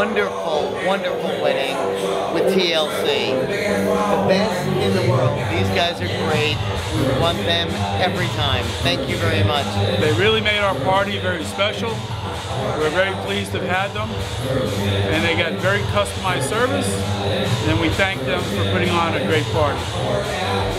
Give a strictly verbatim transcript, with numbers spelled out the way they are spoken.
wonderful, wonderful wedding with T L C. The best in the world. These guys are great. We want them every time. Thank you very much. They really made our party very special. We're very pleased to have had them. And they got very customized service. And we thank them for putting on a great party.